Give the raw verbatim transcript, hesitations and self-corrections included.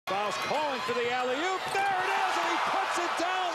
Fouls calling for the alley-oop. There it is, and he puts it down.